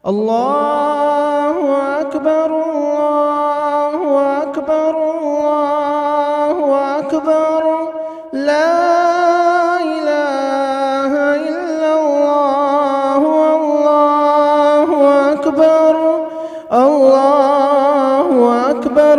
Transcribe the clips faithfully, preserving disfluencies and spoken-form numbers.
الله أكبر الله أكبر الله أكبر لا إله إلا الله الله أكبر الله أكبر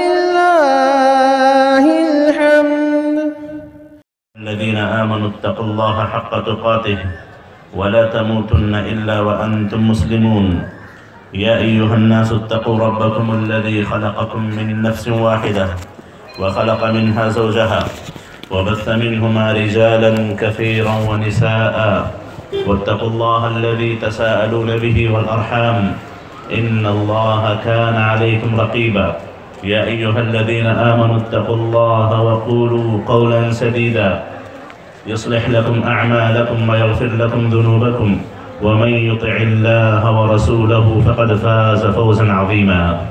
ولله الحمد. الذين آمنوا اتقوا الله حق تقاته ولا تموتن إلا وأنتم مسلمون. يا أيها الناس اتقوا ربكم الذي خلقكم من نفس واحدة وخلق منها زوجها وبث منهما رجالا كثيرا ونساء واتقوا الله الذي تساءلون به والأرحام إن الله كان عليكم رقيبا. يا أيها الذين آمنوا اتقوا الله وقولوا قولا سديدا يصلح لكم أعمالكم ويغفر لكم ذنوبكم ومن يطع الله ورسوله فقد فاز فوزا عظيما.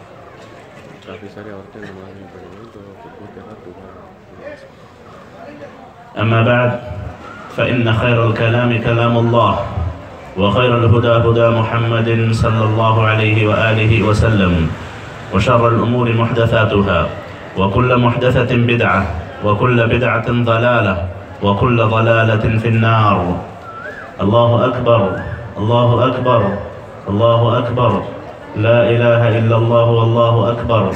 أما بعد فإن خير الكلام كلام الله وخير الهدى هدى محمد صلى الله عليه وآله وسلم وشر الأمور محدثاتها وكل محدثة بدعة وكل بدعة ضلالة وكل ضلالة في النار. الله أكبر الله أكبر الله أكبر لا إله إلا الله والله أكبر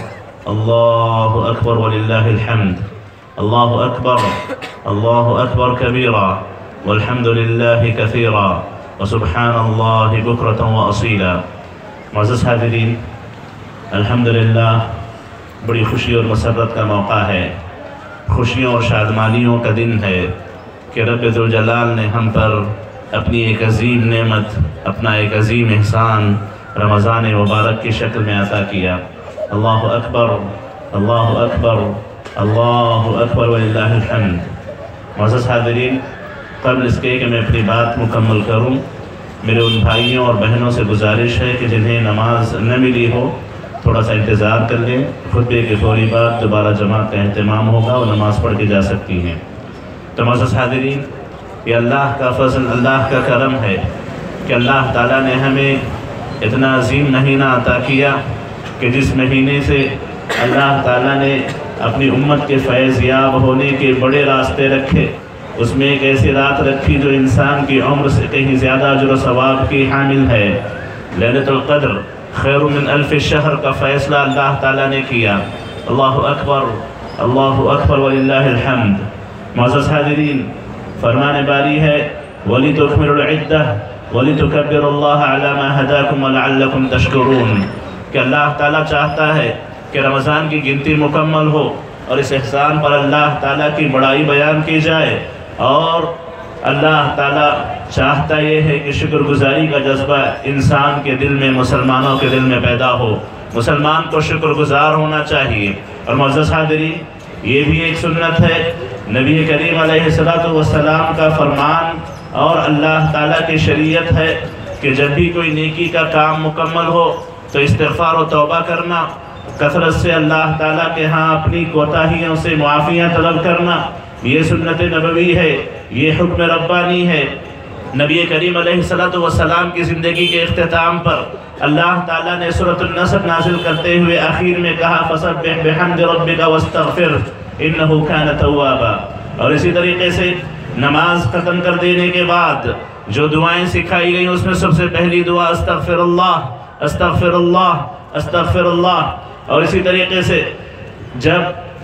الله أكبر ولله الحمد. الله أكبر الله أكبر كبيرا والحمد لله كثيرا وسبحان الله بكرة وأصيلا. معزز حاضرین، الحمدللہ بڑی خوشی اور مسرت کا موقع ہے، خوشیوں اور شادمانیوں کا دن ہے کہ رب ذوالجلال نے ہم پر اپنی ایک عظیم نعمت، اپنا ایک عظیم احسان رمضان مبارک کی شکل میں عطا کیا. اللہ اکبر اللہ اکبر اللہ اکبر وللہ الحمد. معزز حاضرین، قبل اس کے کہ میں اپنی بات مکمل کروں، میرے ان بھائیوں اور بہنوں سے گزارش ہے کہ جنہیں نماز نہ ملی ہو تھوڑا سا انتظار کر لیں. خطبے کے فوری بعد دوبارہ جماعت کا اہتمام ہوگا اور نماز پڑھ کے جا سکتی ہیں. تو معزز حاضرین، یہ اللہ کا فضل، اللہ کا کرم ہے کہ اللہ تعالیٰ نے ہمیں اتنا عظیم مہینہ عطا کیا کہ جس مہینے سے اللہ تعالیٰ نے اپنی امت کے فیض یاب ہونے کے بڑے راستے رکھے. اس میں ایک ایسی رات رکھی جو انسان کی عمر سے کہیں زیادہ اجر و ثواب کی حامل ہے. لیلۃ القدر خیر من الف شہر کا فیصلہ اللہ تعالیٰ نے کیا. اللہ اکبر اللہ اکبر وللہ الحمد. معزز حاضرین، فرمان باری ہے وَلِتُكْمِلُوا الْعِدَّةَ وَلِتُكَبِّرُوا اللَّهَ عَلَى مَا هَدَاكُمْ وَلَعَلَّكُمْ تَشْكُرُونَ کہ اللہ تعالیٰ چاہتا ہے کہ رمضان کی گنتی مکمل ہو اور اس احسان پر اللہ تعالیٰ کی بڑائی بیان کی جائے، اور اللہ تعالیٰ چاہتا یہ ہے کہ شکر گزاری کا جذبہ انسان کے دل میں، مسلمانوں کے دل میں پیدا ہو. مسلمان کو شکر گزار ہونا چاہیے. اور معزز حاضرین، یہ بھی ایک سنت ہے، نبی کریم علیہ السلام کا فرمان اور اللہ تعالیٰ کی شریعت ہے کہ جب بھی کوئی نیکی کا کام مکمل ہو تو استغفار و توبہ کرنا، کثرت سے اللہ تعالیٰ کے ہاں اپنی کوتاہیوں سے معافیاں طلب کرنا. یہ سنت نبوی ہے، یہ حکم ربانی ہے. نبی کریم علیہ السلام کی زندگی کے اختتام پر اللہ تعالیٰ نے سورۃ النصر نازل کرتے ہوئے آخر میں کہا فَسَبِّحْ بِحَمْدِ رَبِّكَ وَاسْتَغْفِرْ إِنَّهُ كَانَ تَوَّابًا. اور اسی طریقے سے نماز ختم کر دینے کے بعد جو دعائیں سکھائی گئیں اس میں سب سے پہلی دعا استغفر اللہ استغفر اللہ استغفر اللہ. اور اسی طریقے سے جب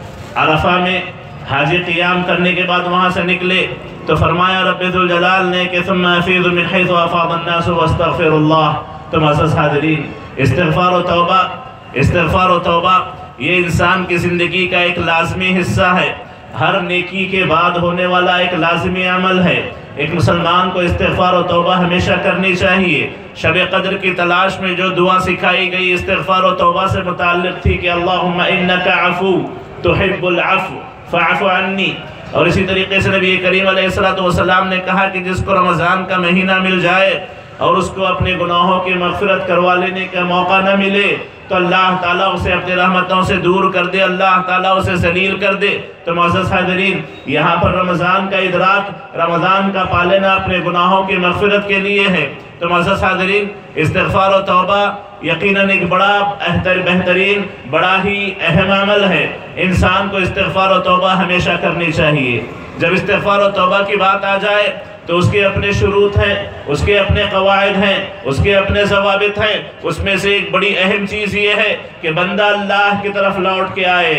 عرفہ میں حاجی قیام کرنے کے بعد وہاں سے نکلے تو فرمایا رب ذوالجلال نے کہ ثم افیض من حیث افاض الناس واستغفر اللہ. تو معزز حاضرین، استغفار و توبہ استغفار و توبہ یہ انسان کی زندگی کا ایک لازمی حصہ ہے، ہر نیکی کے بعد ہونے والا ایک لازمی عمل ہے. ایک مسلمان کو استغفار و توبہ ہمیشہ کرنی چاہیے. شب قدر کی تلاش میں جو دعا سکھائی گئی استغفار و توبہ سے متعلق تھی کہ اللہم انک عفو تحب العفو فاعف عنی. اور اسی طریقے سے نبی کریم علیہ السلام نے کہا کہ جس کو رمضان کا مہینہ مل جائے اور اس کو اپنے گناہوں کی مغفرت کروا لینے کا موقع نہ ملے تو اللہ تعالیٰ اسے اپنی رحمتوں سے دور کر دے، اللہ تعالیٰ اسے ذلیل کر دے. تو معزز حاضرین، یہاں پر رمضان کا ادراک، رمضان کا پالنا اپنے گناہوں کی مغفرت کے لیے ہے. تو معزز حاضرین، استغفار و توبہ یقیناً ایک بڑا بہترین بڑا ہی اہم عمل ہے۔ انسان کو استغفار و توبہ ہمیشہ کرنی چاہیے۔ جب استغفار و توبہ کی بات آ جائے تو اس کے اپنے شروط ہیں، اس کے اپنے قواعد ہیں، اس کے اپنے ضوابط ہیں۔ اس میں سے ایک بڑی اہم چیز یہ ہے کہ بندہ اللہ کی طرف لوٹ کے آئے،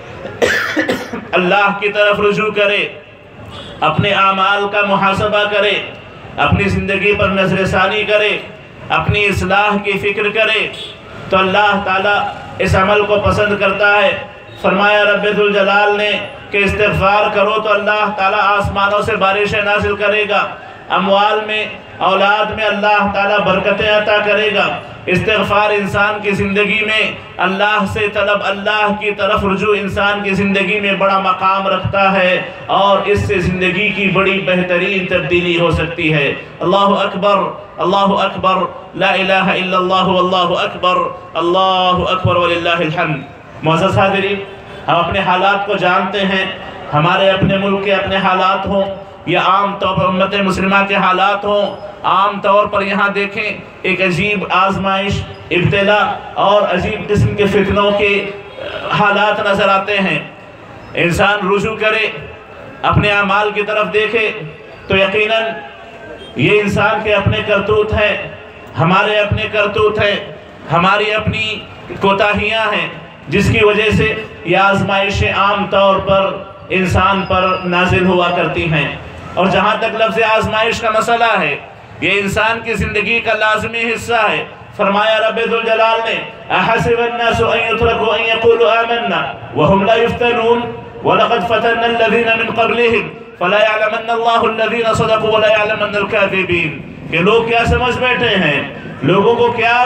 اللہ کی طرف رجوع کرے، اپنے اعمال کا محاسبہ کرے، اپنی زندگی پر نظر ثانی کرے، اپنی اصلاح کی فکر کرے، تو اللہ تعالیٰ اس عمل کو پسند کرتا ہے۔ فرمایا رب ذوالجلال نے کہ استغفار کرو تو اللہ تعالیٰ آسمانوں سے بارشیں نازل کرے گا، اموال میں، اولاد میں اللہ تعالیٰ برکتیں عطا کرے گا۔ استغفار انسان کی زندگی میں اللہ سے طلب، اللہ کی طرف رجوع انسان کی زندگی میں بڑا مقام رکھتا ہے، اور اس سے زندگی کی بڑی بہترین تبدیلی ہو سکتی ہے۔ اللہ اکبر، اللہ اکبر، لا الہ الا اللہ واللہ اکبر، اللہ اکبر وللہ الحمد۔ معزز حاضرین، ہم اپنے حالات کو جانتے ہیں، ہمارے اپنے ملک کے اپنے حالات ہوں یا عام طور پر امت مسلمہ کے حالات ہوں، عام طور پر یہاں دیکھیں ایک عجیب آزمائش، ابتلا اور عجیب قسم کے فتنوں کے حالات نظر آتے ہیں۔ انسان رجوع کرے، اپنے اعمال کی طرف دیکھے تو یقیناً یہ انسان کے اپنے کرتوت ہیں، ہمارے اپنے کرتوت ہیں، ہماری اپنی کوتاہیاں ہیں، جس کی وجہ سے یہ آزمائشیں عام طور پر انسان پر نازل ہوا کرتی ہیں۔ اور جہاں تک لفظ آزمائش کا مسئلہ ہے، یہ انسان کی زندگی کا لازمی حصہ ہے۔ فرمایا رب ذوالجلال نے احسب الناس ان يتركوا ان يقولوا آمنا وهم لا يفتنون ولقد فتنا الذين من قبلهم فلا يعلمن الله الذين صدقوا ولا يعلمن الكاذبين۔ کہ لوگ کیا سمجھ بیٹھے ہیں، لوگوں کو کیا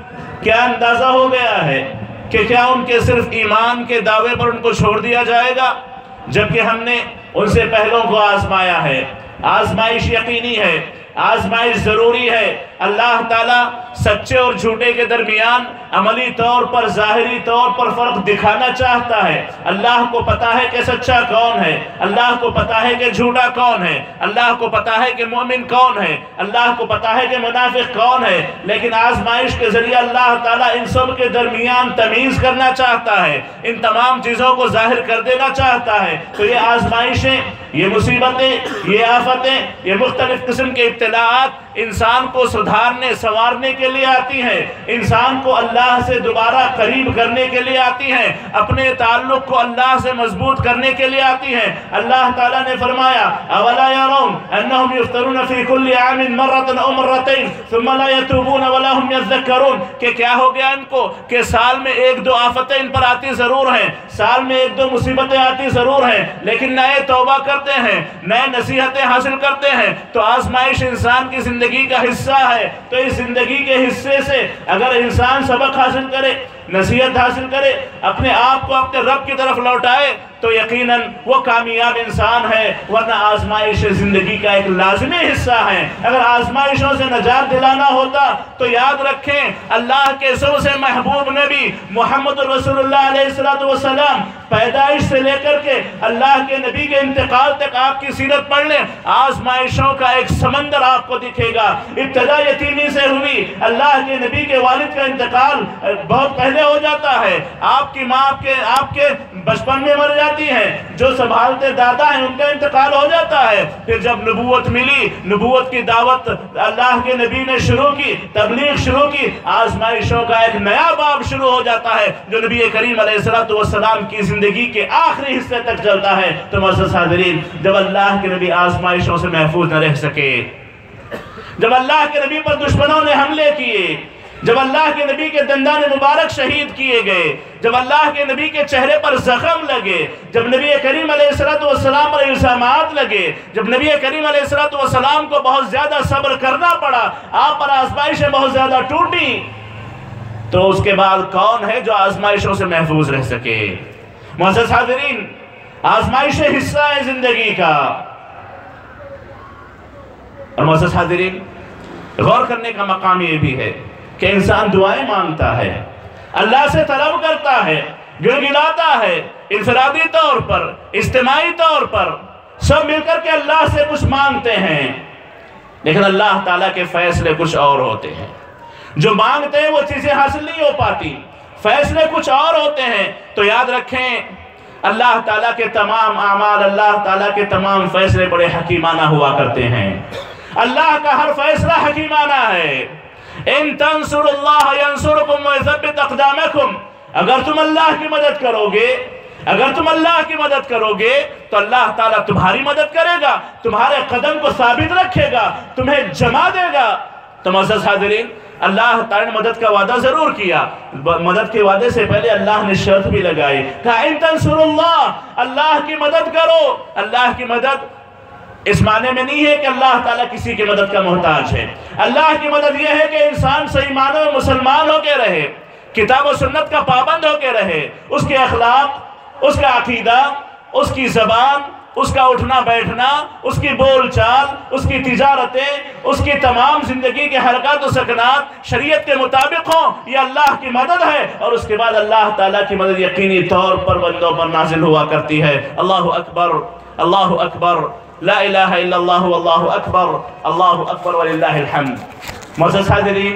کیا اندازہ ہو گیا ہے کہ کیا ان کے صرف ایمان کے دعوے پر ان کو چھوڑ دیا جائے گا، جبکہ ہم نے ان سے پہلوں کو آزمایا ہے۔ آزمائش یقینی ہے، آزمائش ضروری ہے۔ اللہ تعالیٰ سچے اور جھوٹے کے درمیان عملی طور پر، ظاہری طور پر فرق دکھانا چاہتا ہے۔ اللہ کو پتا ہے کہ سچا کون ہے، اللہ کو پتا ہے کہ جھوٹا کون ہے، اللہ کو پتا ہے کہ مومن کون ہے، اللہ کو پتا ہے کہ منافق کون ہے، لیکن آزمائش کے ذریعے اللہ تعالیٰ ان سب کے درمیان تمیز کرنا چاہتا ہے، ان تمام چیزوں کو ظاہر کر دینا چاہتا ہے۔ تو یہ آزمائشیں، یہ مصیبتیں، یہ آفتیں، یہ مختلف قسم کے ابتلاءات انسان کو سدھارنے سنوارنے کے لیے آتی ہیں، انسان کو اللہ سے دوبارہ قریب کرنے کے لیے آتی ہیں، اپنے تعلق کو اللہ سے مضبوط کرنے کے لیے آتی ہیں۔ اللہ تعالیٰ نے فرمایا اولا يرون انهم يفترون في كل عام مرة او مرتين ثم لا يتوبون ولا هم يذكرون، کہ کیا ہو گیا ان کو کہ سال میں ایک دو آفتیں ان پر آتی ضرور ہیں، سال میں ایک دو مصیبتیں آتی ضرور ہیں، لیکن نئے توبہ کرتے ہیں، نئے نصیحتیں حاصل کرتے ہیں۔ تو آزمائش انسان کی زندگی کا حصہ ہے۔ تو اس زندگی کے حصے سے اگر انسان سبق حاصل کرے، نصیحت حاصل کرے، اپنے آپ کو اپنے رب کی طرف لوٹائے، تو یقیناً وہ کامیاب انسان ہے، ورنہ آزمائش زندگی کا ایک لازمی حصہ ہے۔ اگر آزمائشوں سے نجات دلانا ہوتا تو یاد رکھیں اللہ کے سب سے محبوب نبی محمد رسول اللہ علیہ السلام پیدائش سے لے کر کے اللہ کے نبی کے انتقال تک آپ کی سیرت پڑھ لیں، آزمائشوں کا ایک سمندر آپ کو دکھے گا۔ ابتدا یتیمی سے ہوئی، اللہ کے نبی کے والد کا انتقال بہت پہلے ہو جاتا ہے، آپ کی ماں آپ کے آپ کے بچپن میں مر جاتی ہیں، جو سنبھالتے دادا ہیں ان کا انتقال ہو جاتا ہے۔ پھر جب نبوت ملی، نبوت کی دعوت اللہ کے نبی نے شروع کی، تبلیغ شروع کی، آزمائشوں کا ایک نیا باب شروع ہو جاتا ہے جو نبی کریم علیہ السلام کی زندگی کے آخری حصے تک چلتا ہے۔ تو معزز حاضرین، جب اللہ کے نبی آزمائشوں سے محفوظ نہ رہ سکے، جب اللہ کے نبی پر دشمنوں نے حملے کیے، جب اللہ کے نبی کے دندان مبارک شہید کیے گئے، جب اللہ کے نبی کے چہرے پر زخم لگے، جب نبی کریم علیہ السلام پر الزامات لگے، جب نبی کریم علیہ السلام کو بہت زیادہ صبر کرنا پڑا، آپ پر آزمائشیں بہت زیادہ ٹوٹی، تو اس کے بعد کون ہے جو آزمائشوں سے محفوظ رہ سکے؟ معزز حاضرین، آزمائشیں حصہ ہے زندگی کا۔ اور معزز حاضرین، غور کرنے کا مقام یہ بھی ہے کہ انسان دعائیں مانگتا ہے، اللہ سے طلب کرتا ہے، گڑگڑاتا ہے، انفرادی طور پر، اجتماعی طور پر، سب مل کر کے اللہ سے کچھ مانگتے ہیں، لیکن اللہ تعالیٰ کے فیصلے کچھ اور ہوتے ہیں. جو مانگتے ہیں وہ چیزیں حاصل نہیں ہو پاتی، فیصلے کچھ اور ہوتے ہیں. تو یاد رکھیں اللہ تعالیٰ کے تمام اعمال، اللہ تعالیٰ کے تمام فیصلے بڑے حکیمانہ ہوا کرتے ہیں. اللہ کا ہر فیصلہ حکیمانہ ہے. ان تنصروا اللہ ینصرکم ویثبت اقدامکم. اگر تم اللہ کی مدد کرو گے اگر تم اللہ کی مدد کرو گے تو اللہ تعالیٰ تمہاری مدد کرے گا، تمہارے قدم کو ثابت رکھے گا، تمہیں جما دے گا. تو معزز حاضرین، اللہ تعالیٰ نے مدد کا وعدہ ضرور کیا. مدد کے وعدے سے پہلے اللہ نے شرط بھی لگائی، کہا ان تنصروا اللہ، اللہ کی مدد کرو. اللہ کی مدد اس معنی میں نہیں ہے کہ اللہ تعالیٰ کسی کی مدد کا محتاج ہے. اللہ کی مدد یہ ہے کہ انسان صحیح معنی میں مسلمان ہو کے رہے، کتاب و سنت کا پابند ہو کے رہے، اس کے اخلاق، اس کا عقیدہ، اس کی زبان، اس کا اٹھنا بیٹھنا، اس کی بول چال، اس کی تجارتیں، اس کی تمام زندگی کے حرکات و سکنات شریعت کے مطابق ہوں. یہ اللہ کی مدد ہے. اور اس کے بعد اللہ تعالیٰ کی مدد یقینی طور پر بندوں پر نازل ہوا کرتی ہے. اللہ اکبر، اللہ اکبر، لا الہ الا اللہ واللہ اکبر، اللہ اکبر وللہ الحمد. معزز حاضرین،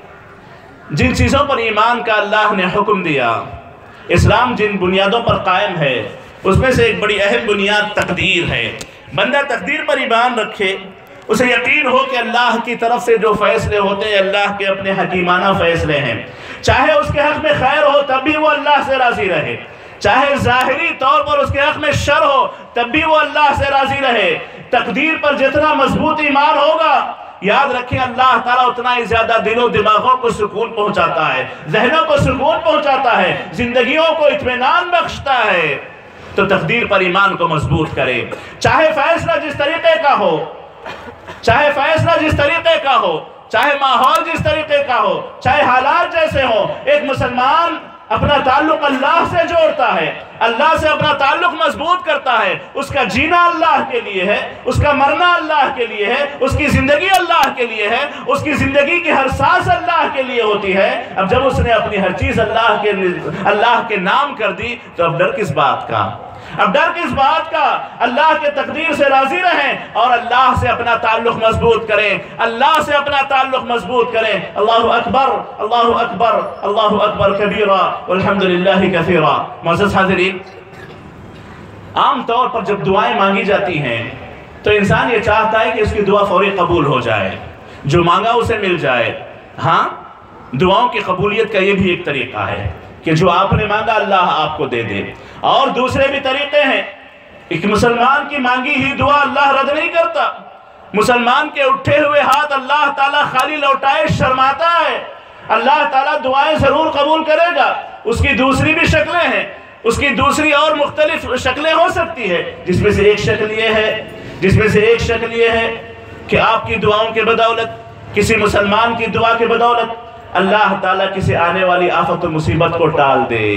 جن چیزوں پر ایمان کا اللہ نے حکم دیا، اسلام جن بنیادوں پر قائم ہے، اس میں سے ایک بڑی اہم بنیاد تقدیر ہے. بندہ تقدیر پر ایمان رکھے، اسے یقین ہو کہ اللہ کی طرف سے جو فیصلے ہوتے ہیں اللہ کے اپنے حکیمانہ فیصلے ہیں. چاہے اس کے حق میں خیر ہو تب بھی وہ اللہ سے راضی رہے، چاہے ظاہری طور پر اس کے حق میں شر ہو تب بھی وہ اللہ سے راضی رہے. تقدیر پر جتنا مضبوط ایمان ہوگا، یاد رکھیں اللہ تعالیٰ اتنا ہی زیادہ دل و دماغوں کو سکون پہنچاتا ہے، ذہنوں کو سکون پہنچاتا ہے، زندگیوں کو اطمینان بخشتا ہے. تو تقدیر پر ایمان کو مضبوط کرے. چاہے فیصلہ جس طریقے کا ہو چاہے فیصلہ جس طریقے کا ہو چاہے ماحول جس طریقے کا ہو، چاہے حالات جیسے ہوں، ایک مسلمان اپنا تعلق اللہ سے جوڑتا ہے، اللہ سے اپنا تعلق مضبوط کرتا ہے. اس کا جینا اللہ کے لیے ہے، اس کا مرنا اللہ کے لیے ہے، اس کی زندگی اللہ کے لیے ہے، اس کی زندگی کی ہر سانس اللہ کے لیے ہوتی ہے. اب جب اس نے اپنی ہر چیز اللہ کے اللہ کے نام کر دی تو اب ڈر کس بات کا اب ڈر کس بات کا اللہ کے تقدیر سے راضی رہیں اور اللہ سے اپنا تعلق مضبوط کریں، اللہ سے اپنا تعلق مضبوط کریں. اللہ اکبر، اللہ اکبر، اللہ اکبر کبیرہ والحمدللہ کثیرہ. معزز حاضرین، عام طور پر جب دعائیں مانگی جاتی ہیں تو انسان یہ چاہتا ہے کہ اس کی دعا فوری قبول ہو جائے، جو مانگا اسے مل جائے. ہاں، دعاؤں کی قبولیت کا یہ بھی ایک طریقہ ہے کہ جو آپ نے مانگا اللہ آپ کو دے دے. اور دوسرے بھی طریقے ہیں. ایک مسلمان کی مانگی ہی دعا اللہ رد نہیں کرتا. مسلمان کے اٹھے ہوئے ہاتھ اللہ تعالیٰ خالی لوٹائے شرماتا ہے. اللہ تعالیٰ دعائیں ضرور قبول کرے گا. اس کی دوسری بھی شکلیں ہیں، اس کی دوسری اور مختلف شکلیں ہو سکتی ہے، جس میں سے ایک شکل یہ ہے جس میں سے ایک شکل یہ ہے کہ آپ کی دعاؤں کے بدولت، کسی مسلمان کی دعا کے بدولت اللہ تعالیٰ کسی آنے والی آفت و مصیبت کو ٹال دے.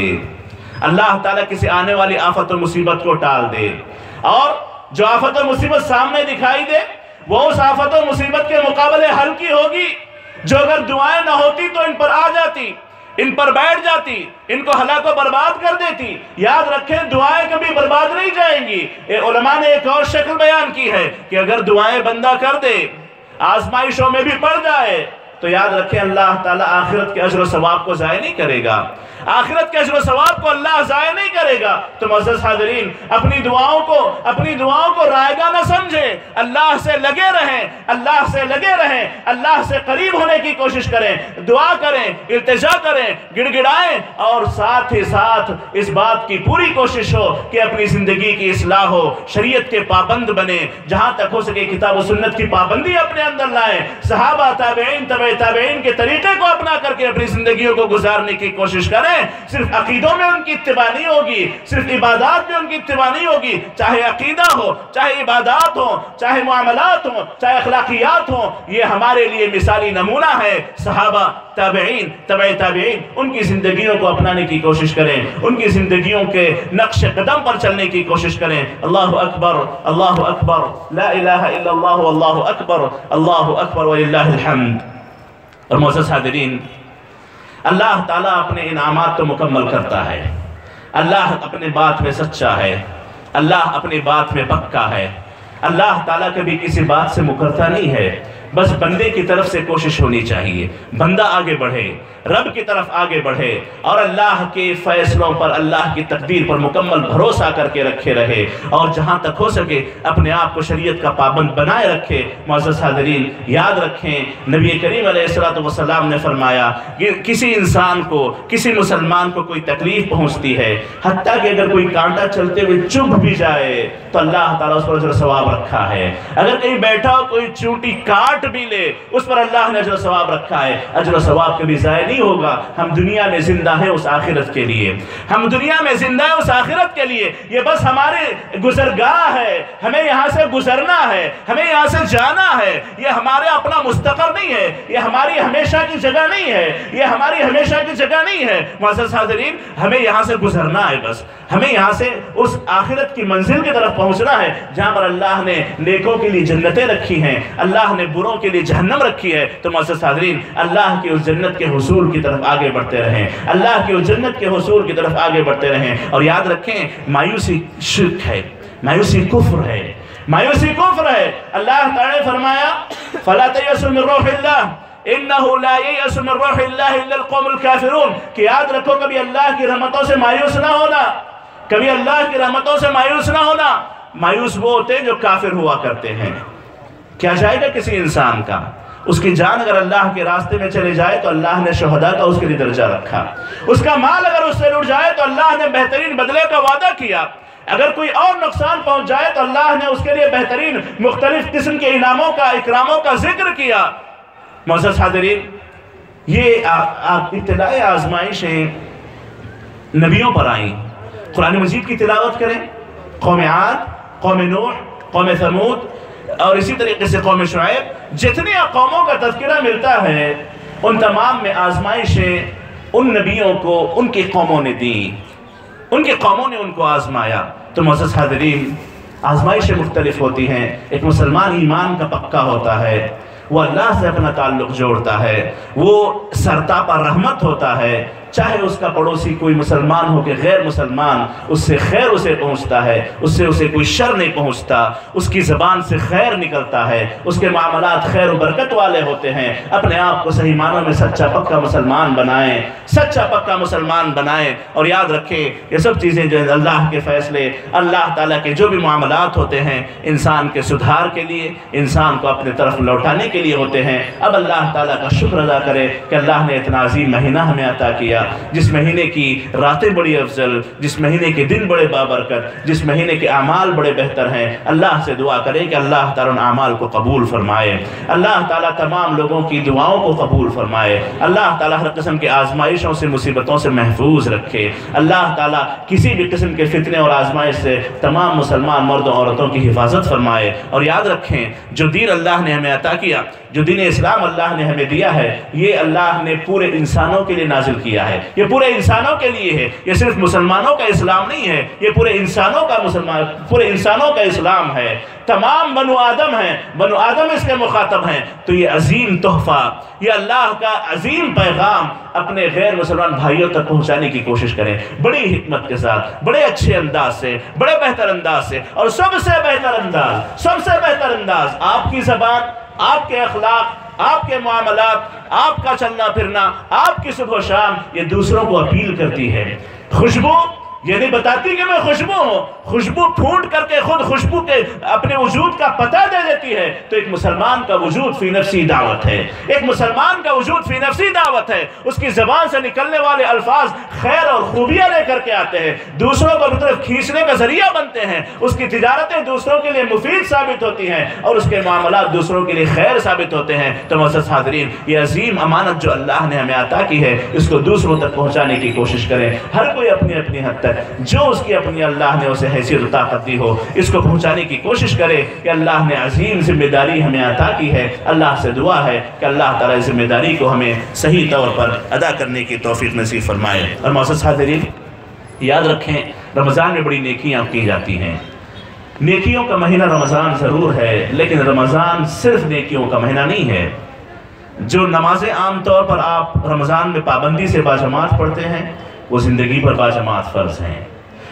اللہ تعالیٰ کسی آنے والی آفت و مصیبت کو ٹال دے. اور جو آفت و مصیبت سامنے دکھائی دے وہ اس آفت و مصیبت کے مقابلے ہلکی ہوگی، جو اگر دعائیں نہ ہوتی تو ان پر آ جاتی، ان پر بیٹھ جاتی، ان کو ہلاک و برباد کر دیتی. یاد رکھیں دعائیں کبھی برباد نہیں جائیں گی. علماء نے ایک اور شکل بیان کی ہے کہ اگر دعائیں بندہ کر دے، آزمائشوں میں بھی پڑ جائے، تو یاد رکھیں اللہ تعالیٰ آخرت کے اجر و ثواب کو ضائع نہیں کرے گا. آخرت کے اجر و ثواب کو اللہ ضائع نہیں کرے گا. تو معزز حاضرین، اپنی دعاؤں کو اپنی دعاؤں کو رائگاں نہ سمجھیں. اللہ سے لگے رہیں، اللہ سے لگے رہیں، اللہ سے قریب ہونے کی کوشش کریں، دعا کریں، التجا کریں، گڑ گڑائیں، اور ساتھ ہی ساتھ اس بات کی پوری کوشش ہو کہ اپنی زندگی کی اصلاح ہو، شریعت کے پابند بنیں، جہاں تک ہو سکے کتاب و سنت کی پابندی اپنے اندر لائیں، صحابہ تابعین تبع تابعین کے طریقے کو اپنا کر کے اپنی زندگیوں کو گزارنے کی کوشش کریں. صرف عقیدوں میں ان کی اتباع نہیں ہوگی، صرف عبادات میں ان کی اتباع نہیں ہوگی. چاہے عقیدہ ہو، چاہے عبادات ہو، چاہے معاملات ہوں، چاہے اخلاقیات ہوں، یہ ہمارے لیے مثالی نمونہ ہے. صحابہ، تابعین، تبع تابعین، ان کی زندگیوں کو اپنانے کی کوشش کریں، ان کی زندگیوں کے نقش قدم پر چلنے کی کوشش کریں. اللہ اکبر، اللہ اکبر، لا الہ الا اللہ واللہ اکبر، اللہ اکبر وللہ الحمد. اور معزز حاضرین، اللہ تعالیٰ اپنے انعامات تو مکمل کرتا ہے. اللہ اپنے بات میں سچا ہے، اللہ اپنی بات میں پکا ہے. اللہ تعالیٰ کبھی کسی بات سے مکرتا نہیں ہے، بس بندے کی طرف سے کوشش ہونی چاہیے، بندہ آگے بڑھے، رب کی طرف آگے بڑھے اور اللہ کے فیصلوں پر، اللہ کی تقدیر پر مکمل بھروسہ کر کے رکھے رہے، اور جہاں تک ہو سکے اپنے آپ کو شریعت کا پابند بنائے رکھے۔ معزز حاضرین، یاد رکھیں نبی کریم علیہ الصلوۃ والسلام نے فرمایا کہ کسی انسان کو، کسی مسلمان کو کوئی تکلیف پہنچتی ہے، حتیٰ کہ اگر کوئی کانٹا چلتے ہوئے چبھ بھی جائے تو اللہ تعالیٰ اس پر اجر و ثواب رکھا ہے۔ اگر کہیں بیٹھا ہو کوئی چونٹی کاٹ بھی لے، اس پر اللہ نے اجر و ثواب رکھا ہے۔ اجر و ثواب کبھی ضائع نہیں ہوگا۔ ہم دنیا میں زندہ ہیں اس آخرت کے لیے، ہم دنیا میں زندہ ہیں اس آخرت کے لیے، یہ بس ہمارے گزرگاہ ہے، ہمیں یہاں سے گزرنا ہے، ہمیں یہاں سے جانا ہے، یہ ہمارے اپنا مستقر نہیں ہے، یہ ہماری ہمیشہ کی جگہ نہیں ہے، یہ ہماری ہمیشہ کی جگہ نہیں ہے۔ معزز حاضرین، ہمیں یہاں سے گزرنا ہے، بس ہمیں یہاں سے اس آخرت کی منزل کی طرف پہنچنا ہے جہاں پر اللہ نے نیکوں کے لیے جنتیں رکھی ہیں، اللہ نے بروں کے لیے جہنم رکھی ہے۔ تو معزز حاضرین، اللہ کی اس جنت کے حصول کی طرف آگے بڑھتے رہیں، اللہ کی اس جنت کے حصول کی طرف آگے بڑھتے رہیں، اور یاد رکھیں مایوسی شرک ہے، مایوسی کفر ہے، مایوسی کفر ہے۔ اللہ تعالیٰ نے فرمایا فَلَا تَيْأَسُوا مِن رَّوْحِ اللَّهِ إِنَّهُ لَا يَيْأَسُ مِن رَّوْحِ اللَّهِ إِلَّا الْقَوْمُ الْكَافِرُونَ، کہ یاد رکھو کبھی اللہ کی رحمتوں سے مایوس نہ ہونا، کبھی اللہ کی رحمتوں سے مایوس نہ ہونا۔ مایوس وہ ہوتے ہیں جو کافر ہوا کرتے ہیں۔ کیا جائے گا کسی انسان کا؟ اس کی جان اگر اللہ کے راستے میں چلے جائے تو اللہ نے شہداء کا اس کے لیے درجہ رکھا، اس کا مال اگر اس سے لٹ جائے تو اللہ نے بہترین بدلے کا وعدہ کیا، اگر کوئی اور نقصان پہنچ جائے تو اللہ نے اس کے لیے بہترین مختلف قسم کے انعاموں کا، اکراموں کا ذکر کیا۔ معزز حاضرین، یہ ابتلائی آزمائشیں نبیوں پر آئیں۔ قرآن مجید کی تلاوت کریں، قوم عاد، قوم نوح، قوم ثمود اور اسی طریقے سے قوم شعیب، جتنے قوموں کا تذکرہ ملتا ہے ان تمام میں آزمائشیں ان نبیوں کو ان کی قوموں نے دیں، ان کی قوموں نے ان کو آزمایا۔ تو معزز حاضرین، آزمائشیں مختلف ہوتی ہیں۔ ایک مسلمان ایمان کا پکا ہوتا ہے، وہ اللہ سے اپنا تعلق جوڑتا ہے، وہ سرتاپا رحمت ہوتا ہے، چاہے اس کا پڑوسی کوئی مسلمان ہو کہ غیر مسلمان، اس سے خیر اسے پہنچتا ہے، اس سے اسے کوئی شر نہیں پہنچتا، اس کی زبان سے خیر نکلتا ہے، اس کے معاملات خیر و برکت والے ہوتے ہیں۔ اپنے آپ کو صحیح معنوں میں سچا پکا مسلمان بنائیں، سچا پکا مسلمان بنائیں، اور یاد رکھیں یہ سب چیزیں جو اللہ کے فیصلے، اللہ تعالیٰ کے جو بھی معاملات ہوتے ہیں انسان کے سدھار کے لیے، انسان کو اپنے طرف لوٹانے کے لیے ہوتے ہیں۔ اب اللہ تعالیٰ کا شکر ادا کرے کہ اللہ نے اتنا عظیم مہینہ ہمیں عطا کیا، جس مہینے کی راتیں بڑی افضل، جس مہینے کے دن بڑے بابرکت، جس مہینے کے اعمال بڑے بہتر ہیں۔ اللہ سے دعا کریں کہ اللہ تعالیٰ ان اعمال کو قبول فرمائے، اللہ تعالیٰ تمام لوگوں کی دعاؤں کو قبول فرمائے، اللہ تعالیٰ ہر قسم کے آزمائشوں سے، مصیبتوں سے محفوظ رکھے، اللہ تعالیٰ کسی بھی قسم کے فتنے اور آزمائش سے تمام مسلمان مردوں عورتوں کی حفاظت فرمائے۔ اور یاد رکھیں جو دین اللہ نے ہمیں عطا کیا، جو دین اسلام اللہ نے ہمیں دیا ہے، یہ اللہ نے پورے انسانوں کے لیے نازل کیا ہے، یہ پورے انسانوں کے لیے ہے، یہ صرف مسلمانوں کا اسلام نہیں ہے، یہ پورے انسانوں کا مسلمان پورے انسانوں کا اسلام ہے۔ تمام بنو آدم ہیں، بنو آدم اس کے مخاطب ہیں۔ تو یہ عظیم تحفہ، یہ اللہ کا عظیم پیغام اپنے غیر مسلمان بھائیوں تک پہنچانے کی کوشش کریں، بڑی حکمت کے ساتھ، بڑے اچھے انداز سے، بڑے بہتر انداز سے، اور سب سے بہتر انداز سب سے بہتر انداز آپ کی زبان، آپ کے اخلاق، آپ کے معاملات، آپ کا چلنا پھرنا، آپ کی صبح و شام یہ دوسروں کو اپیل کرتی ہے۔ خوشبو یہ نہیں بتاتی کہ میں خوشبو ہوں، خوشبو پھونٹ کر کے خود خوشبو کے اپنے وجود کا پتہ دے دیتی ہے۔ تو ایک مسلمان کا وجود فی نفسی دعوت ہے، ایک مسلمان کا وجود فی نفسی دعوت ہے، اس کی زبان سے نکلنے والے الفاظ خیر اور خوبیاں لے کر کے آتے ہیں، دوسروں کو اپنی طرف کھینچنے کا ذریعہ بنتے ہیں، اس کی تجارتیں دوسروں کے لیے مفید ثابت ہوتی ہیں اور اس کے معاملات دوسروں کے لیے خیر ثابت ہوتے ہیں۔ تو معزز حاضرین، یہ عظیم امانت جو اللہ نے ہمیں عطا کی ہے اس کو دوسروں تک پہنچانے کی کوشش کریں، ہر کوئی اپنی اپنی حد تک جو اس کی اپنی اللہ نے اسے حیثیت و طاقت دی ہو اس کو پہنچانے کی کوشش کرے کہ اللہ نے عظیم ذمہ داری ہمیں عطا کی ہے۔ اللہ سے دعا ہے کہ اللہ تعالیٰ اس ذمہ داری کو ہمیں صحیح طور پر ادا کرنے کی توفیق نصیب فرمائے۔ اور معزز حاضرین، یاد رکھیں رمضان میں بڑی نیکیاں کی جاتی ہیں، نیکیوں کا مہینہ رمضان ضرور ہے، لیکن رمضان صرف نیکیوں کا مہینہ نہیں ہے۔ جو نمازیں عام طور پر آپ رمضان میں پابندی سے باجماعت پڑھتے ہیں وہ زندگی پر باجماعت فرض ہیں۔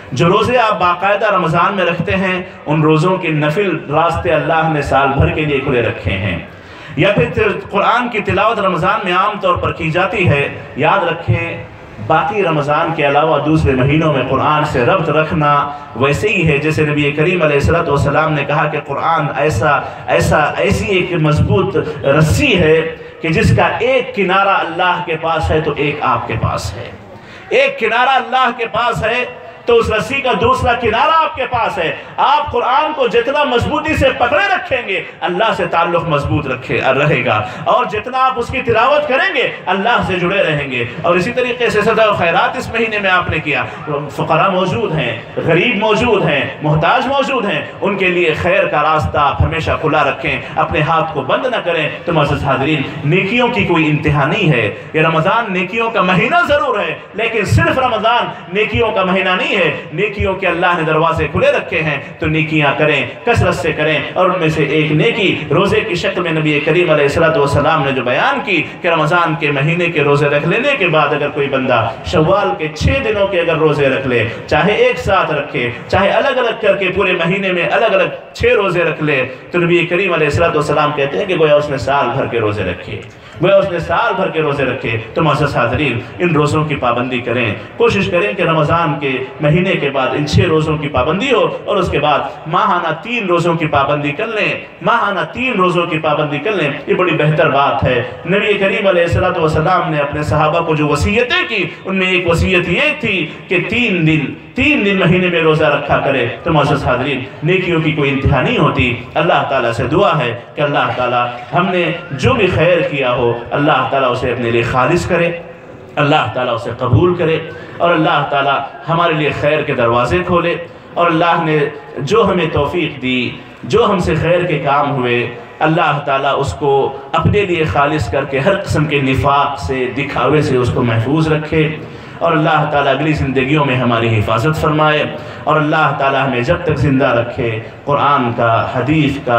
جو روزے آپ باقاعدہ رمضان میں رکھتے ہیں ان روزوں کے نفل راستے اللہ نے سال بھر کے لیے کھلے رکھے ہیں۔ یا پھر قرآن کی تلاوت رمضان میں عام طور پر کی جاتی ہے، یاد رکھیں باقی رمضان کے علاوہ دوسرے مہینوں میں قرآن سے ربط رکھنا ویسے ہی ہے جیسے نبی کریم علیہ السلام نے کہا کہ قرآن ایسا ایسا ایسی ایک مضبوط رسی ہے کہ جس کا ایک کنارہ اللہ کے پاس ہے تو ایک آپ کے پاس ہے، ایک کنارہ اللہ کے پاس ہے تو اس رسی کا دوسرا کنارہ آپ کے پاس ہے۔ آپ قرآن کو جتنا مضبوطی سے پکڑے رکھیں گے اللہ سے تعلق مضبوط رکھے رہے گا، اور جتنا آپ اس کی تلاوت کریں گے اللہ سے جڑے رہیں گے۔ اور اسی طریقے سے صدقہ و خیرات اس مہینے میں آپ نے کیا، فقراء موجود ہیں، غریب موجود ہیں، محتاج موجود ہیں، ان کے لیے خیر کا راستہ آپ ہمیشہ کھلا رکھیں، اپنے ہاتھ کو بند نہ کریں۔ تو معزز حاضرین، نیکیوں کی کوئی انتہا نہیں ہے، یہ رمضان نیکیوں کا مہینہ ضرور ہے لیکن صرف رمضان نیکیوں کا مہینہ نہیں ہے۔ نیکیوں کے اللہ نے دروازے کھلے رکھے ہیں تو نیکیاں کریں، کثرت سے کریں، اور ان میں سے ایک نیکی روزے کی شکل میں نبی کریم علیہ السلام نے جو بیان کی کہ رمضان کے مہینے کے روزے رکھ لینے کے بعد اگر کوئی بندہ شوال کے چھ دنوں کے اگر روزے رکھ لے، چاہے ایک ساتھ رکھے چاہے الگ الگ کر کے پورے مہینے میں الگ الگ چھ روزے رکھ لے، تو نبی کریم علیہ السلام کہتے ہیں کہ گویا اس نے سال بھر کے روزے رکھے، گویا اس نے سال بھر کے روزے رکھے۔ تو معزز حاضرین، ان روزوں کی پابندی کریں، کوشش کریں کہ رمضان کے مہینے کے بعد ان چھ روزوں کی پابندی ہو، اور اس کے بعد ماہانہ تین روزوں کی پابندی کر لیں، ماہانہ تین روزوں کی پابندی کر لیں۔ یہ بڑی بہتر بات ہے۔ نبی کریم علیہ السلام نے اپنے صحابہ کو جو وصیتیں کی ان میں ایک وصیت یہ تھی کہ تین دن تین دن مہینے میں روزہ رکھا کرے۔ تو معزز حاضرین، نیکیوں کی کوئی انتہا نہیں ہوتی۔ اللہ تعالیٰ سے دعا ہے کہ اللہ تعالیٰ ہم نے جو بھی خیر کیا ہو اللہ تعالیٰ اسے اپنے لیے خالص کرے، اللہ تعالیٰ اسے قبول کرے، اور اللہ تعالیٰ ہمارے لیے خیر کے دروازے کھولے، اور اللہ نے جو ہمیں توفیق دی، جو ہم سے خیر کے کام ہوئے، اللہ تعالیٰ اس کو اپنے لیے خالص کر کے ہر قسم کے نفاق سے، دکھاوے سے اس کو محفوظ رکھے، اور اللہ تعالیٰ اگلی زندگیوں میں ہماری حفاظت فرمائے، اور اللہ تعالیٰ ہمیں جب تک زندہ رکھے قرآن کا، حدیث کا،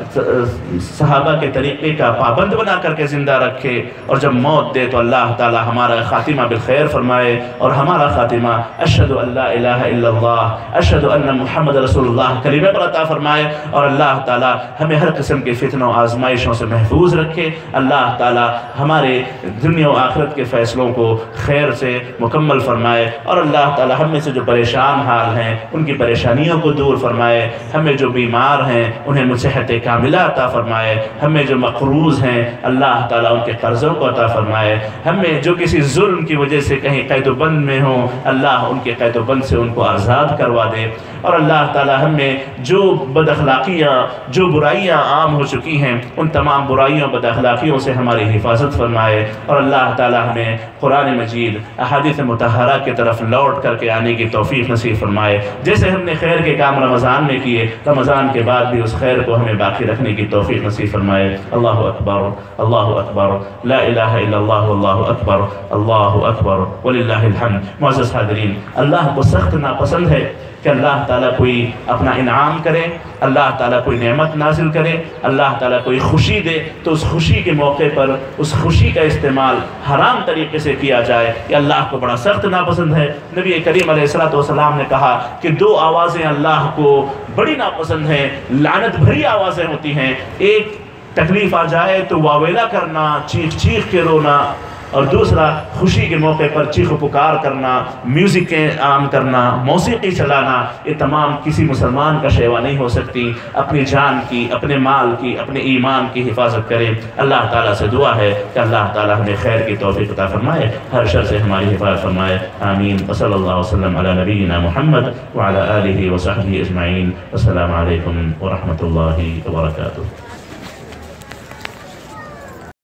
صحابہ کے طریقے کا پابند بنا کر کے زندہ رکھے، اور جب موت دے تو اللہ تعالیٰ ہمارا خاتمہ بالخیر فرمائے، اور ہمارا خاتمہ اشہد ان لا الہ الا اللہ اشہد ان محمد رسول اللہ کلمہ پر عطا فرمائے، اور اللہ تعالیٰ ہمیں ہر قسم کے فتنوں آزمائشوں سے محفوظ رکھے۔ اللہ تعالیٰ ہمارے دنیا و آخرت کے فیصلوں کو خیر سے مکمل فرمائے، اور اللہ تعالیٰ ہم میں سے جو پریشان حال ہیں ان کی پریشانیوں کو دور فرمائے، ہمیں جو بیمار ہیں انہیں صحت کاملہ عطا فرمائے، ہمیں جو مقروض ہیں اللہ تعالیٰ ان کے قرضوں کو عطا فرمائے، ہمیں جو کسی ظلم کی وجہ سے کہیں قید و بند میں ہوں اللہ ان کے قید و بند سے ان کو آزاد کروا دے، اور اللہ تعالیٰ ہمیں جو بد اخلاقیاں، جو برائیاں عام ہو چکی ہیں ان تمام برائیوں بد اخلاقیوں سے ہماری حفاظت فرمائے، اور اللہ تعالیٰ ہمیں قرآن مجید، احادیث مطہرہ کی طرف لوٹ کر کے آنے کی توفیق نصیب فرمائے۔ جیسے ہم نے خیر کے کام رمضان میں کیے، رمضان کے بعد بھی اس خیر کو ہمیں باقی رکھنے کی توفیق نصیب فرمائے۔ اللہ اکبر، اللہ اکبر، لا الہ الا اللہ، اللہ اکبر، اللہ اکبر وللہ الحمد۔ معزز حاضرین، اللہ کو سخت ناپسند ہے کہ اللہ تعالیٰ کوئی اپنا انعام کرے، اللہ تعالیٰ کوئی نعمت نازل کرے، اللہ تعالیٰ کوئی خوشی دے تو اس خوشی کے موقع پر اس خوشی کا استعمال حرام طریقے سے کیا جائے، یہ اللہ کو بڑا سخت ناپسند ہے۔ نبی کریم علیہ السلام نے کہا کہ دو آوازیں اللہ کو بڑی ناپسند ہیں، لعنت بھری آوازیں ہوتی ہیں، ایک تکلیف آ جائے تو واویلا کرنا، چیخ چیخ کے رونا، اور دوسرا خوشی کے موقع پر چیخ و پکار کرنا، میوزکیں عام کرنا، موسیقی چلانا، یہ تمام کسی مسلمان کا شیوا نہیں ہو سکتی۔ اپنی جان کی، اپنے مال کی، اپنے ایمان کی حفاظت کریں۔ اللہ تعالیٰ سے دعا ہے کہ اللہ تعالیٰ ہمیں خیر کی توفیق عطا فرمائے، ہر شر سے ہماری حفاظت فرمائے، آمین۔ وصلی اللہ وسلم علی نبینا محمد وعلی آلہ وصحبہ اجمعین۔ السلام علیکم ورحمۃ اللہ وبرکاتہ۔